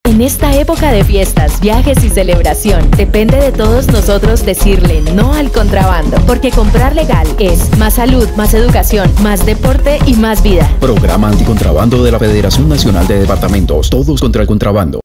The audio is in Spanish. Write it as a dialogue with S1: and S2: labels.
S1: En esta época de fiestas, viajes y celebración, depende de todos nosotros decirle no al contrabando, porque comprar legal es más salud, más educación, más deporte y más vida.
S2: Programa Anticontrabando de la Federación Nacional de Departamentos. Todos contra el contrabando.